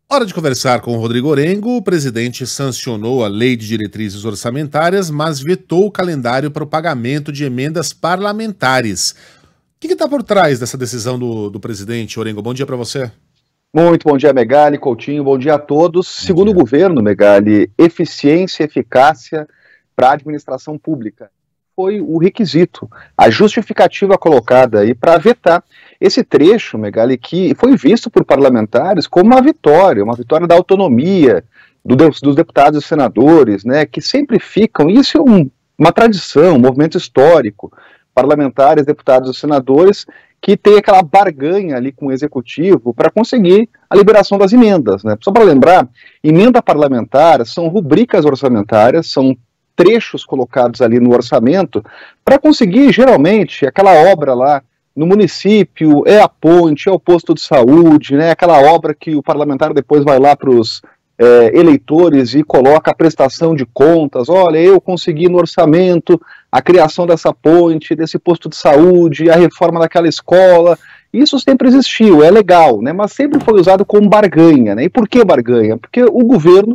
Hora de conversar com o Rodrigo Orengo. O presidente sancionou a Lei de Diretrizes Orçamentárias, mas vetou o calendário para o pagamento de emendas parlamentares. O que está por trás dessa decisão do presidente, Orengo? Bom dia para você. Muito bom dia, Megali, Coutinho, bom dia a todos. Segundo o governo, Megali, eficiência e eficácia para a administração pública foi o requisito, a justificativa colocada aí para vetar esse trecho, Megali, que foi visto por parlamentares como uma vitória da autonomia dos deputados e senadores, né, que sempre ficam, isso é uma tradição, um movimento histórico, parlamentares, deputados e senadores que tem aquela barganha ali com o executivo para conseguir a liberação das emendas, né? Só para lembrar, emenda parlamentar são rubricas orçamentárias, são trechos colocados ali no orçamento para conseguir, geralmente, aquela obra lá no município, é a ponte, é o posto de saúde, né? Aquela obra que o parlamentar depois vai lá para os eleitores e coloca a prestação de contas. Olha, eu consegui no orçamento a criação dessa ponte, desse posto de saúde, a reforma daquela escola. Isso sempre existiu, é legal, né? Mas sempre foi usado como barganha, né? E por que barganha? Porque o governo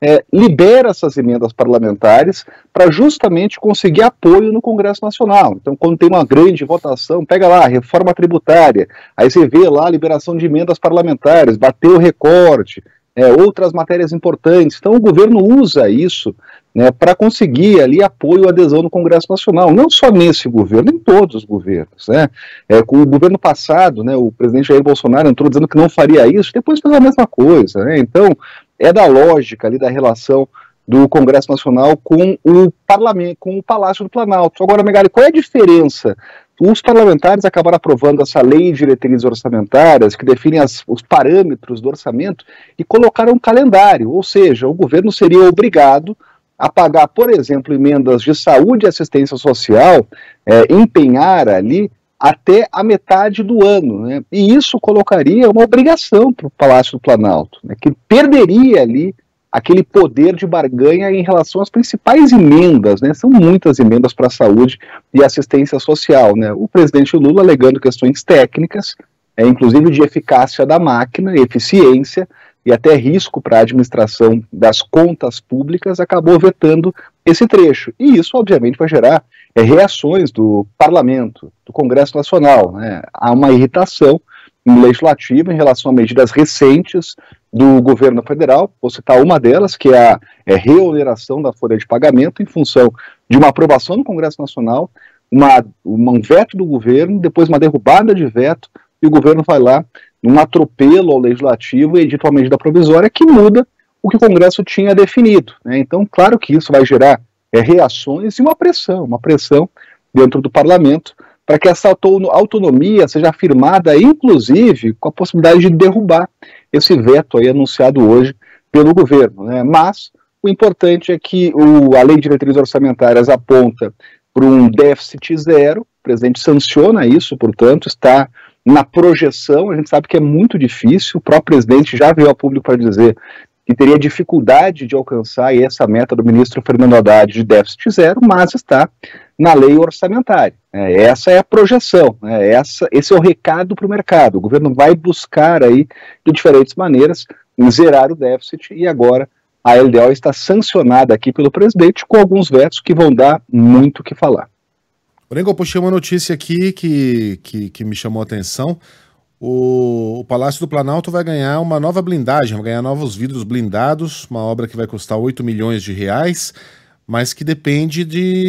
libera essas emendas parlamentares para justamente conseguir apoio no Congresso Nacional. Então, quando tem uma grande votação, pega lá, reforma tributária, aí você vê lá a liberação de emendas parlamentares, bateu o recorde, outras matérias importantes. Então, o governo usa isso, né, para conseguir ali apoio e adesão no Congresso Nacional, não só nesse governo, em todos os governos, né? Com o governo passado, né, o presidente Jair Bolsonaro entrou dizendo que não faria isso, depois fez a mesma coisa, né? Então, é da lógica ali da relação do Congresso Nacional com o Parlamento, com o Palácio do Planalto. Agora, Megali, qual é a diferença? Os parlamentares acabaram aprovando essa lei de diretrizes orçamentárias que define os parâmetros do orçamento e colocaram um calendário, ou seja, o governo seria obrigado a pagar, por exemplo, emendas de saúde e assistência social, empenhar ali até a metade do ano, né? E isso colocaria uma obrigação para o Palácio do Planalto, né, que perderia ali aquele poder de barganha em relação às principais emendas, né? São muitas emendas para a saúde e assistência social, né? O presidente Lula, alegando questões técnicas, inclusive de eficácia da máquina, eficiência e até risco para a administração das contas públicas, acabou vetando esse trecho. E isso, obviamente, vai gerar reações do Parlamento, do Congresso Nacional, né? Há uma irritação legislativa em relação a medidas recentes do governo federal. Vou citar uma delas, que é a reoneração da folha de pagamento em função de uma aprovação no Congresso Nacional, um veto do governo, depois uma derrubada de veto, e o governo vai lá, num atropelo ao legislativo, e edita uma medida provisória que muda o que o Congresso tinha definido, né? Então, claro que isso vai gerar reações e uma pressão dentro do parlamento, para que essa autonomia seja afirmada, inclusive, com a possibilidade de derrubar esse veto aí anunciado hoje pelo governo, né? Mas o importante é que a Lei de Diretrizes Orçamentárias aponta para um déficit zero, o presidente sanciona isso, portanto, está na projeção. A gente sabe que é muito difícil, o próprio presidente já veio ao público para dizer que teria dificuldade de alcançar essa meta do ministro Fernando Haddad de déficit zero, mas está na lei orçamentária. Essa é a projeção, esse é o recado para o mercado. O governo vai buscar aí, de diferentes maneiras, zerar o déficit, e agora a LDO está sancionada aqui pelo presidente com alguns vetos que vão dar muito o que falar. Orengo, eu puxei uma notícia aqui que me chamou a atenção. O Palácio do Planalto vai ganhar uma nova blindagem, vai ganhar novos vidros blindados, uma obra que vai custar 8 milhões de reais, mas que depende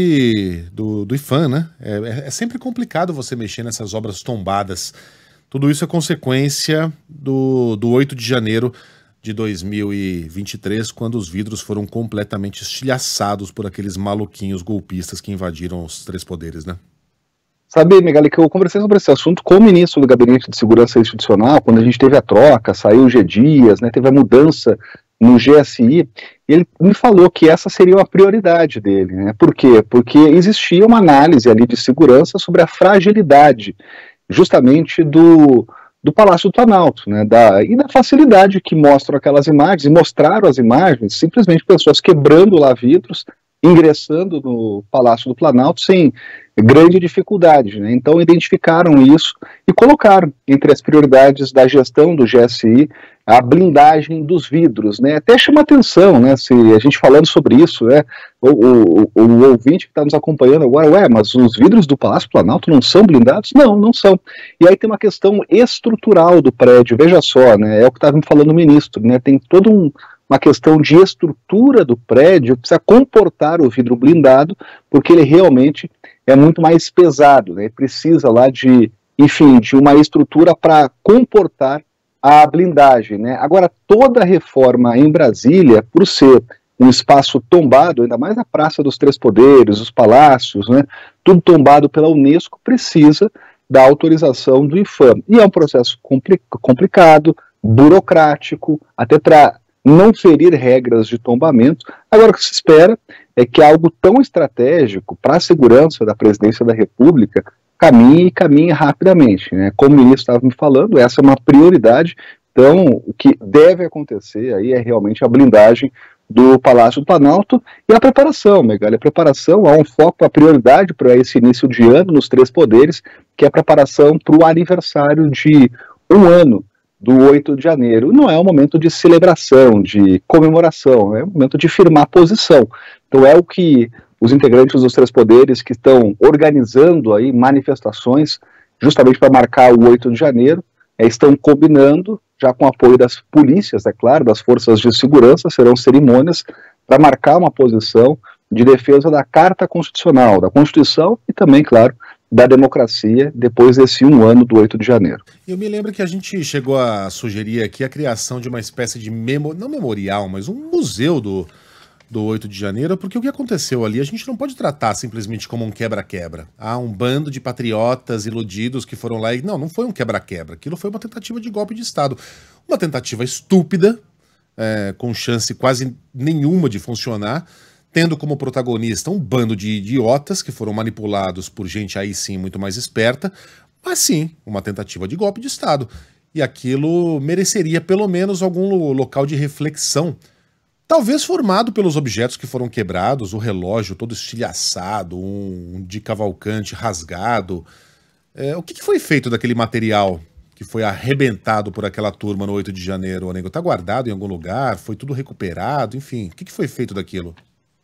do IPHAN, né? É sempre complicado você mexer nessas obras tombadas. Tudo isso é consequência do 8 de janeiro de 2023, quando os vidros foram completamente estilhaçados por aqueles maluquinhos golpistas que invadiram os três poderes, né? Sabe, Megali, que eu conversei sobre esse assunto com o ministro do Gabinete de Segurança Institucional, quando a gente teve a troca, saiu o G. Dias, né, teve a mudança no GSI, e ele me falou que essa seria uma prioridade dele, né? Por quê? Porque existia uma análise ali de segurança sobre a fragilidade, justamente do Palácio do Planalto, né, e da facilidade que mostram aquelas imagens, e mostraram as imagens, simplesmente pessoas quebrando lá vidros, ingressando no Palácio do Planalto sem grande dificuldade, né? Então identificaram isso e colocaram entre as prioridades da gestão do GSI a blindagem dos vidros, né? Até chama atenção, né? Se a gente falando sobre isso, né? O ouvinte que está nos acompanhando agora, mas os vidros do Palácio Planalto não são blindados? Não, não são. E aí tem uma questão estrutural do prédio, veja só, né? É o que estava me falando o ministro, né? Tem todo uma questão de estrutura do prédio, precisa comportar o vidro blindado, porque ele realmente é muito mais pesado, né? Precisa lá de uma estrutura para comportar a blindagem, né? Agora, toda reforma em Brasília, por ser um espaço tombado, ainda mais a Praça dos Três Poderes, os palácios, né? Tudo tombado pela Unesco, precisa da autorização do IPHAM. E é um processo complicado, burocrático, até para não ferir regras de tombamento. Agora, o que se espera é que algo tão estratégico para a segurança da presidência da República caminhe rapidamente, né? Como o ministro estava me falando, essa é uma prioridade. Então, o que deve acontecer aí é realmente a blindagem do Palácio do Planalto e a preparação, Megali. A preparação, há um foco, a prioridade para esse início de ano nos Três Poderes, que é a preparação para o aniversário de um ano do 8 de janeiro. Não é um momento de celebração, de comemoração, é um momento de firmar posição. Então é o que os integrantes dos Três Poderes que estão organizando aí manifestações justamente para marcar o 8 de janeiro, estão combinando, já com apoio das polícias, é claro, das forças de segurança, serão cerimônias para marcar uma posição de defesa da Carta Constitucional, da Constituição e também, claro, da democracia depois desse um ano do 8 de janeiro. Eu me lembro que a gente chegou a sugerir aqui a criação de uma espécie de não memorial, mas um museu do 8 de janeiro, porque o que aconteceu ali a gente não pode tratar simplesmente como um quebra-quebra. Há um bando de patriotas iludidos que foram lá e... Não foi um quebra-quebra, aquilo foi uma tentativa de golpe de Estado. Uma tentativa estúpida, com chance quase nenhuma de funcionar, tendo como protagonista um bando de idiotas que foram manipulados por gente aí sim muito mais esperta, mas sim, uma tentativa de golpe de Estado. E aquilo mereceria pelo menos algum local de reflexão, talvez formado pelos objetos que foram quebrados, o relógio todo estilhaçado, um de Cavalcante rasgado. O que foi feito daquele material que foi arrebentado por aquela turma no 8 de janeiro, Onego? Tá guardado em algum lugar? Foi tudo recuperado? Enfim, o que foi feito daquilo?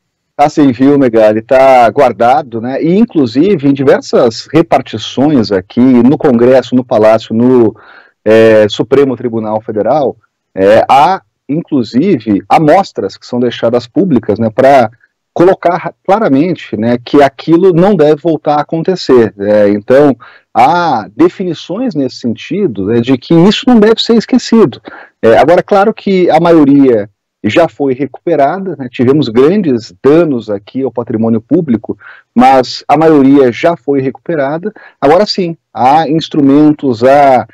Tá sem viu, Megali, tá guardado, né? E inclusive em diversas repartições aqui no Congresso, no Palácio, no Supremo Tribunal Federal, há inclusive amostras que são deixadas públicas, né, para colocar claramente, né, que aquilo não deve voltar a acontecer. Então há definições nesse sentido, né, de que isso não deve ser esquecido. Agora, claro que a maioria já foi recuperada, né? Tivemos grandes danos aqui ao patrimônio público, mas a maioria já foi recuperada. Agora sim, há instrumentos, há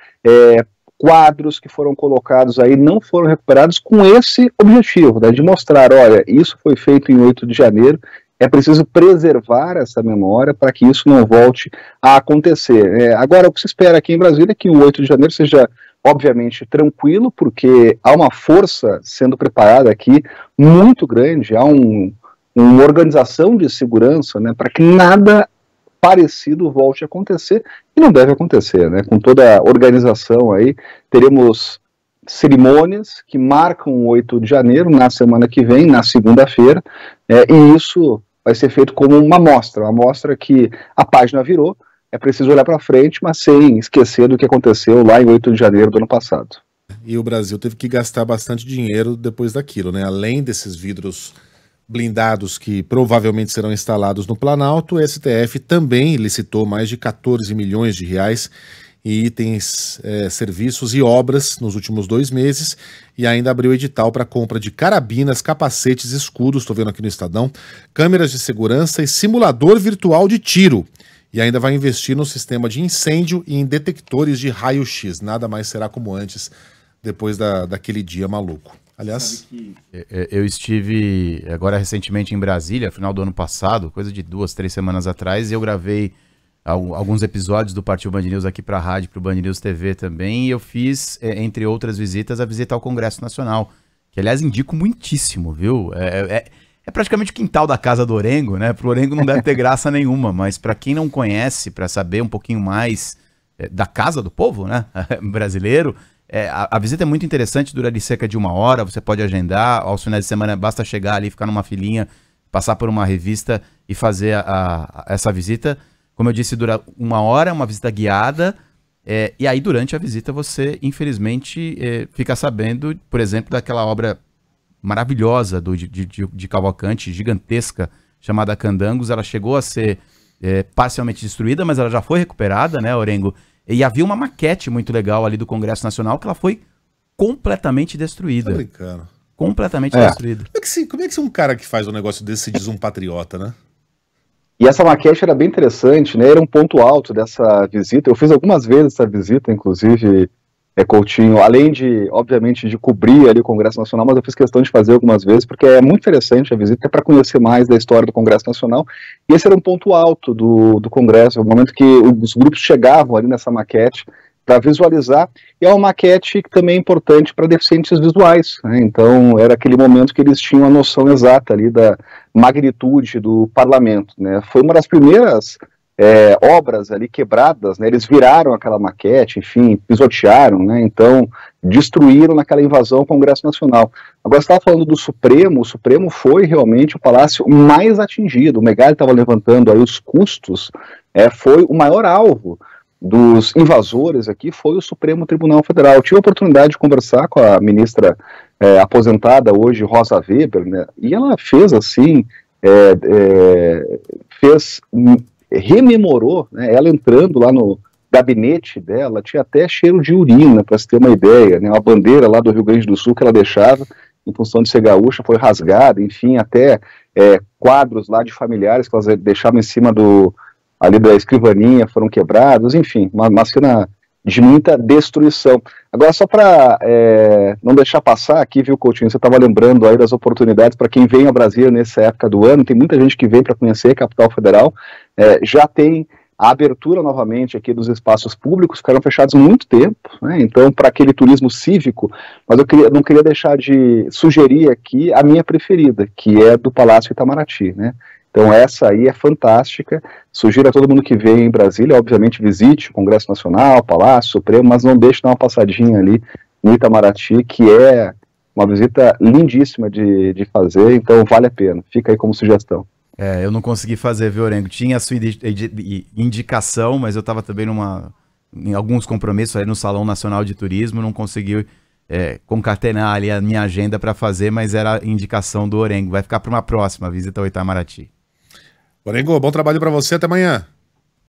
quadros que foram colocados aí, não foram recuperados com esse objetivo, né? De mostrar, olha, isso foi feito em 8 de janeiro, é preciso preservar essa memória para que isso não volte a acontecer. Agora, o que se espera aqui em Brasília é que o 8 de janeiro seja obviamente tranquilo, porque há uma força sendo preparada aqui muito grande, há uma organização de segurança, né, para que nada parecido volte a acontecer, e não deve acontecer, né, com toda a organização aí, teremos cerimônias que marcam o 8 de janeiro, na semana que vem, na segunda-feira, e isso vai ser feito como uma amostra que a página virou. É preciso olhar para frente, mas sem esquecer do que aconteceu lá em 8 de janeiro do ano passado. E o Brasil teve que gastar bastante dinheiro depois daquilo, né? Além desses vidros blindados que provavelmente serão instalados no Planalto, o STF também licitou mais de 14 milhões de reais em itens, serviços e obras nos últimos 2 meses, e ainda abriu edital para compra de carabinas, capacetes, escudos, estou vendo aqui no Estadão, câmeras de segurança e simulador virtual de tiro. E ainda vai investir no sistema de incêndio e em detectores de raio-x. Nada mais será como antes, depois daquele dia maluco. Aliás... Eu estive agora recentemente em Brasília, final do ano passado, coisa de 2, 3 semanas atrás, e eu gravei alguns episódios do Partiu Band News aqui para a rádio, para o Band News TV também, e eu fiz, entre outras visitas, a visita ao Congresso Nacional, que aliás indico muitíssimo, viu? É praticamente o quintal da casa do Orengo, né? Pro Orengo não deve ter graça nenhuma, mas para quem não conhece, para saber um pouquinho mais da casa do povo, né? Brasileiro, a visita é muito interessante, dura de cerca de 1 hora, você pode agendar, aos finais de semana basta chegar ali, ficar numa filinha, passar por uma revista e fazer essa visita. Como eu disse, dura 1 hora, uma visita guiada, e aí durante a visita você, infelizmente, fica sabendo, por exemplo, daquela obra maravilhosa de Cavalcante, gigantesca, chamada Candangos. Ela chegou a ser parcialmente destruída, mas ela já foi recuperada, né, Orengo? E havia uma maquete muito legal ali do Congresso Nacional que ela foi completamente destruída. Tô brincando. Completamente destruída. Como é que um cara que faz um negócio desse se diz um patriota, né? E essa maquete era bem interessante, né? Era um ponto alto dessa visita. Eu fiz algumas vezes essa visita, inclusive, Coutinho, além de, obviamente, de cobrir ali o Congresso Nacional, mas eu fiz questão de fazer algumas vezes, porque é muito interessante a visita, para conhecer mais da história do Congresso Nacional, e esse era um ponto alto do Congresso, o momento que os grupos chegavam ali nessa maquete para visualizar, e é uma maquete que também é importante para deficientes visuais, né? Então era aquele momento que eles tinham a noção exata ali da magnitude do parlamento, né? Foi uma das primeiras obras ali quebradas, né? Eles viraram aquela maquete, enfim, pisotearam, né? Então destruíram naquela invasão ao Congresso Nacional. Agora você estava falando do Supremo, o Supremo foi realmente o palácio mais atingido, o Megali estava levantando aí os custos, foi o maior alvo dos invasores aqui, foi o Supremo Tribunal Federal. Eu tive a oportunidade de conversar com a ministra aposentada hoje, Rosa Weber, né? E ela fez assim, rememorou, né, ela entrando lá no gabinete dela, tinha até cheiro de urina, para se ter uma ideia, né, uma bandeira lá do Rio Grande do Sul que ela deixava, em função de ser gaúcha, foi rasgada, enfim, até quadros lá de familiares que elas deixavam em cima ali da escrivaninha foram quebrados, enfim, uma cena de muita destruição. Agora, só para não deixar passar aqui, viu, Coutinho, você estava lembrando aí das oportunidades para quem vem a Brasília nessa época do ano, tem muita gente que vem para conhecer a capital federal, já tem a abertura novamente aqui dos espaços públicos, ficaram fechados há muito tempo, né? Então, para aquele turismo cívico, mas eu não queria deixar de sugerir aqui a minha preferida, que é do Palácio Itamaraty, né? Então essa aí é fantástica, sugiro a todo mundo que vem em Brasília, obviamente visite o Congresso Nacional, o Palácio Supremo, mas não deixe de dar uma passadinha ali no Itamaraty, que é uma visita lindíssima de fazer, então vale a pena, fica aí como sugestão. Eu não consegui fazer, viu, Orengo? Tinha a sua indicação, mas eu estava também em alguns compromissos aí no Salão Nacional de Turismo, não consegui concatenar ali a minha agenda para fazer, mas era a indicação do Orengo. Vai ficar para uma próxima visita ao Itamaraty. Orengo, bom trabalho para você, até amanhã.